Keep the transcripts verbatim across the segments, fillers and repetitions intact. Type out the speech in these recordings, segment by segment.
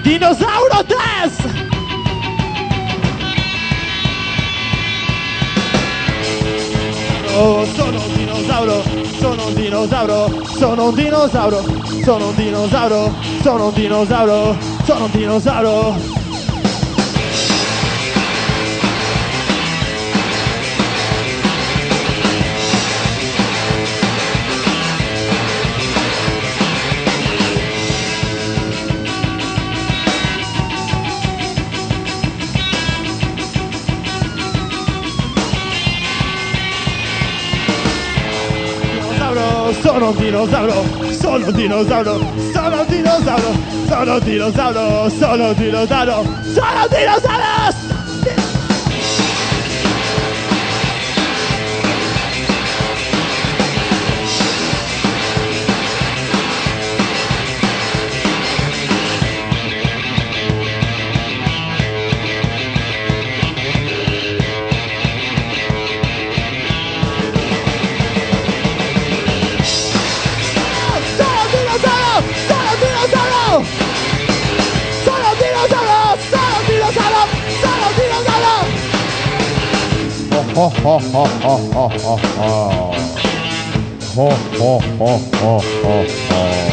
Dinosauro Test! Oh, sono un dinosauro, sono un dinosauro, sono un dinosauro, sono un dinosauro, sono un dinosauro, sono un dinosauro. Sono un dinosauro, sono un dinosauro, sono un dinosauro, sono un dinosauro, sono un dinosauro, sono un dinosauro! Ho ho ho ho ho ho ho ho ho ho ho ho ho.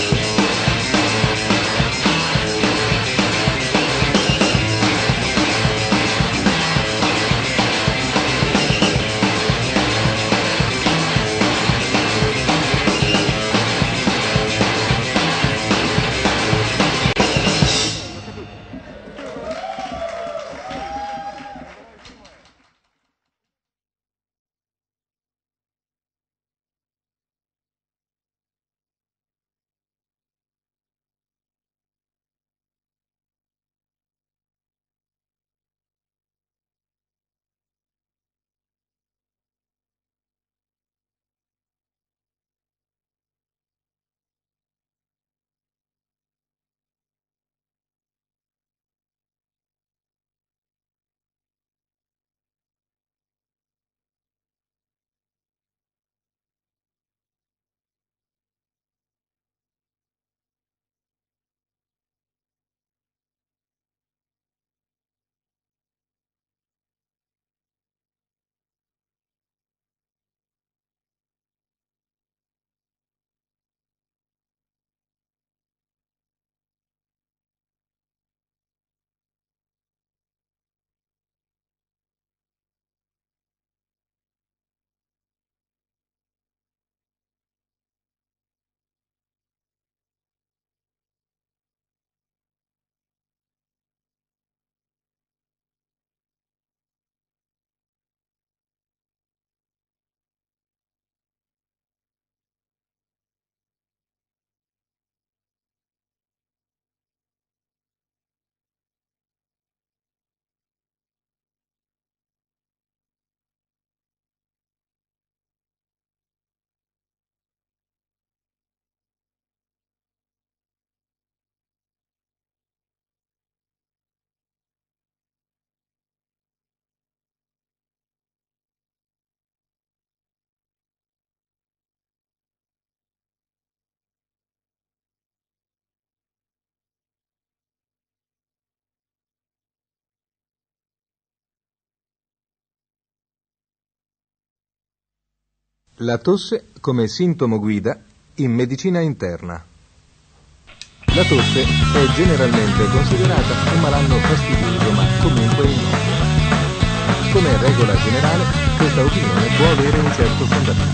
La tosse come sintomo guida in medicina interna. La tosse è generalmente considerata un malanno fastidioso ma comunque innocuo. Come regola generale, questa opinione può avere un certo fondamento.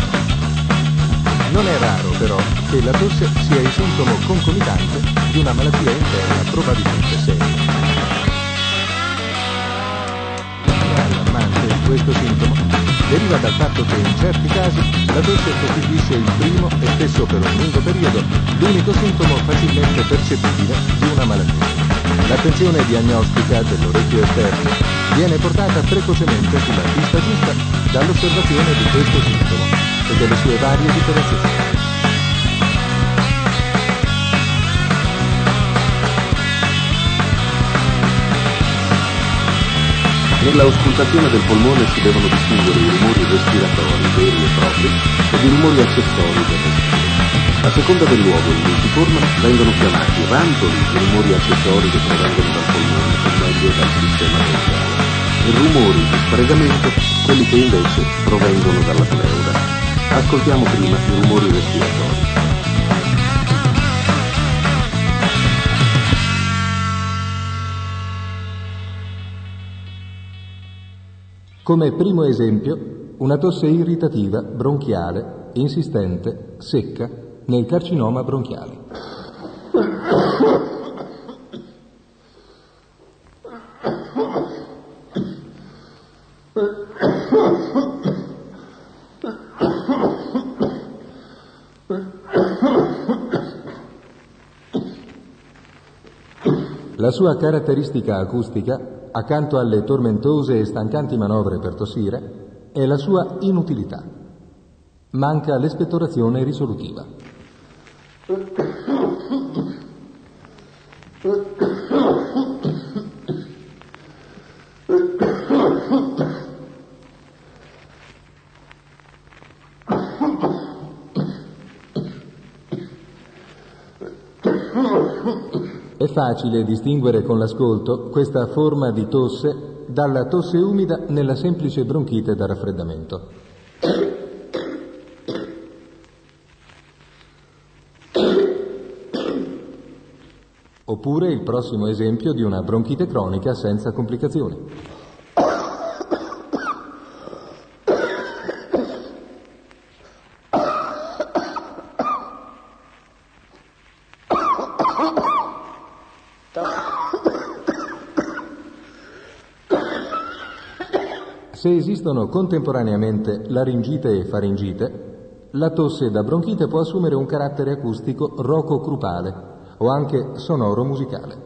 Non è raro però che la tosse sia il sintomo concomitante di una malattia interna probabilmente seria. Allarmante questo sintomo deriva dal fatto che in certi casi la tosse costituisce il primo e spesso per un lungo periodo l'unico sintomo facilmente percepibile di una malattia. L'attenzione diagnostica dell'orecchio esterno viene portata precocemente sulla pista giusta dall'osservazione di questo sintomo e delle sue varie differenziazioni. Nella auscultazione del polmone si devono distinguere i rumori respiratori veri e propri e i rumori accessori del respiro. A seconda del luogo in cui si formano vengono chiamati rantoli i rumori accessori che provengono dal polmone o meglio dal sistema bronchiale e rumori di sfregamento quelli che invece provengono dalla pleura. Ascoltiamo prima i rumori respiratori. Come primo esempio, una tosse irritativa, bronchiale, insistente, secca, nel carcinoma bronchiale. La sua caratteristica acustica, accanto alle tormentose e stancanti manovre per tossire, è la sua inutilità. Manca l'espettorazione risolutiva. È facile distinguere con l'ascolto questa forma di tosse dalla tosse umida nella semplice bronchite da raffreddamento. Oppure il prossimo esempio di una bronchite cronica senza complicazioni. Se esistono contemporaneamente laringite e faringite, la tosse da bronchite può assumere un carattere acustico roco-crupale o anche sonoro-musicale.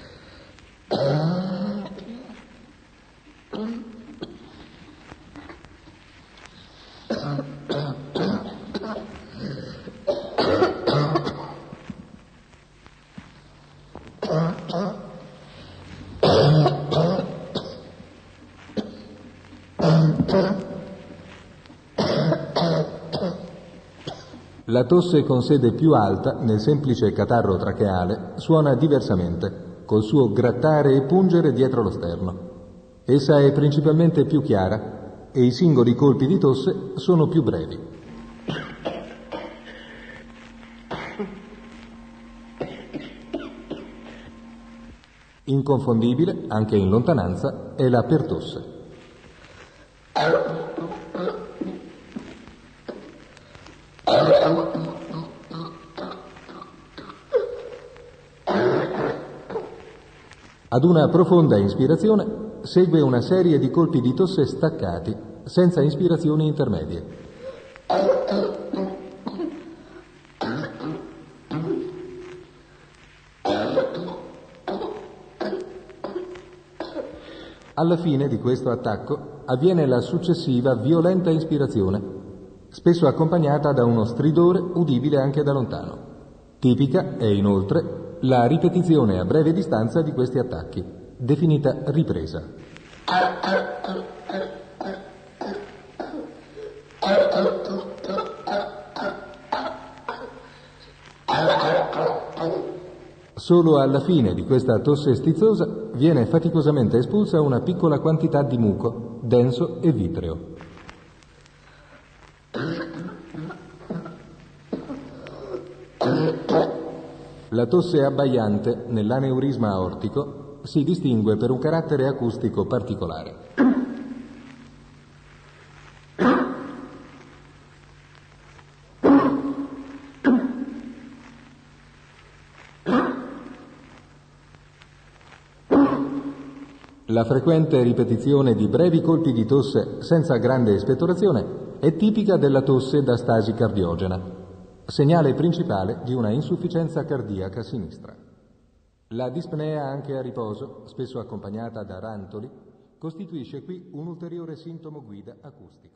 La tosse con sede più alta, nel semplice catarro tracheale, suona diversamente, col suo grattare e pungere dietro lo sterno. Essa è principalmente più chiara e i singoli colpi di tosse sono più brevi. Inconfondibile, anche in lontananza, è la pertosse. Ad una profonda ispirazione segue una serie di colpi di tosse staccati, senza ispirazioni intermedie. Alla fine di questo attacco avviene la successiva violenta ispirazione, spesso accompagnata da uno stridore udibile anche da lontano. Tipica è inoltre la ripetizione a breve distanza di questi attacchi, definita ripresa. Solo alla fine di questa tosse stizzosa viene faticosamente espulsa una piccola quantità di muco, denso e vitreo. La tosse abbaiante nell'aneurisma aortico si distingue per un carattere acustico particolare. La frequente ripetizione di brevi colpi di tosse senza grande espettorazione è tipica della tosse da stasi cardiogena, segnale principale di una insufficienza cardiaca sinistra. La dispnea anche a riposo, spesso accompagnata da rantoli, costituisce qui un ulteriore sintomo guida acustico.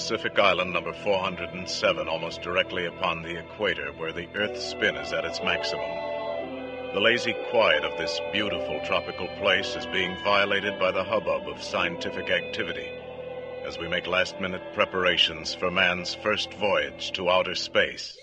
Pacific Island number four hundred seven, almost directly upon the equator, where the Earth's spin is at its maximum. The lazy quiet of this beautiful tropical place is being violated by the hubbub of scientific activity as we make last-minute preparations for man's first voyage to outer space.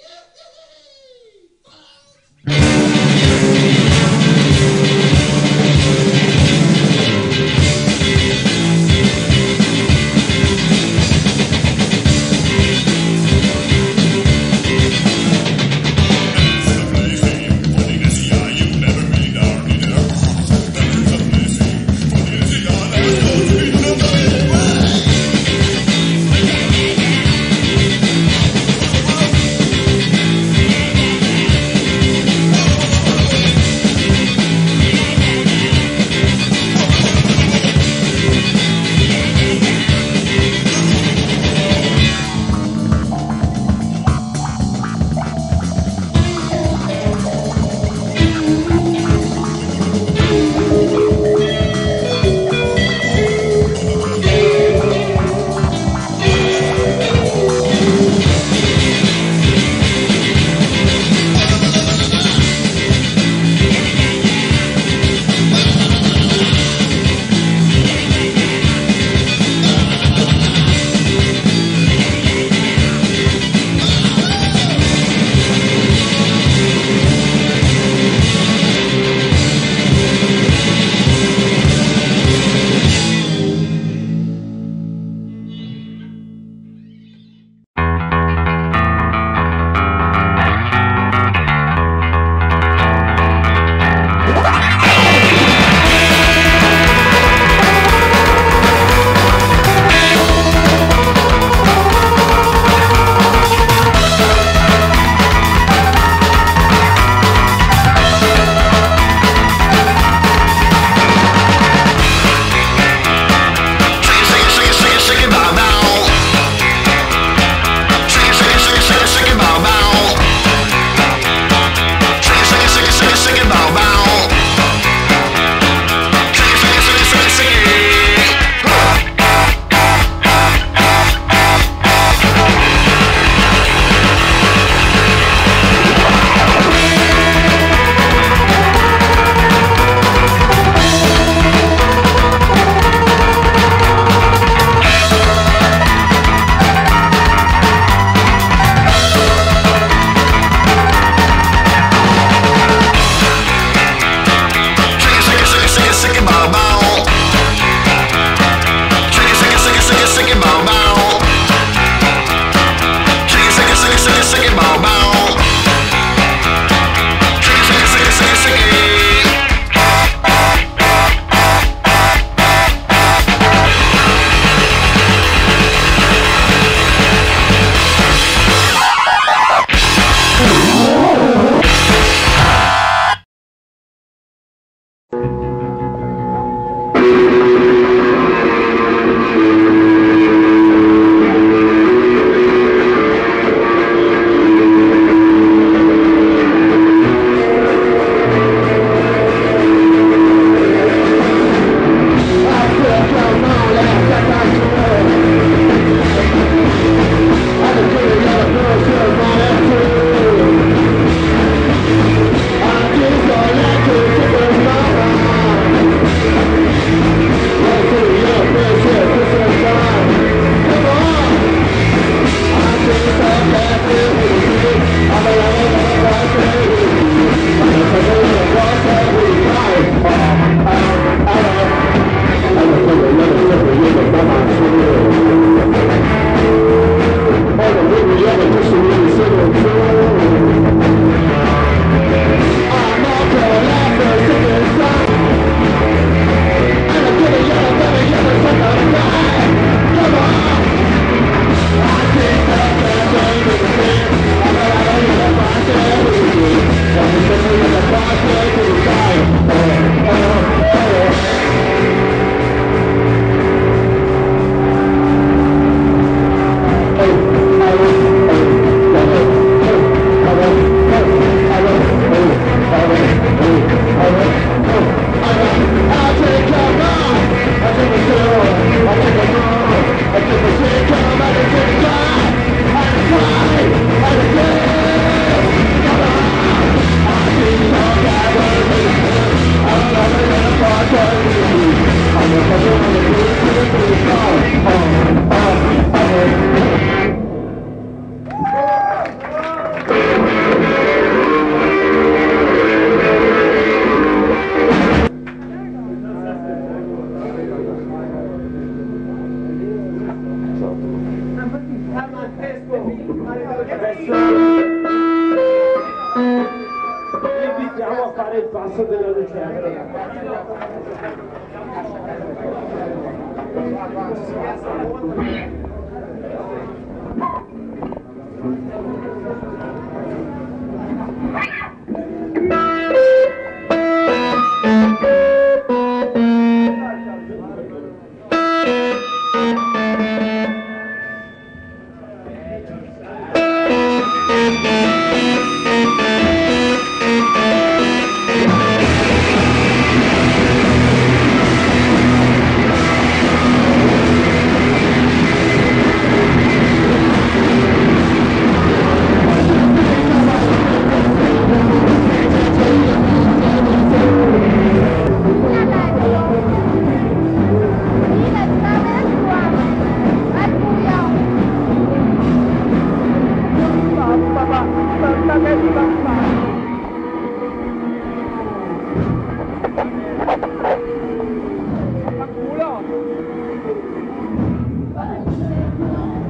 fare il passo della lucertola.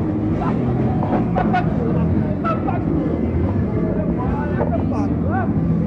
Vaffanculo! Vaffanculo!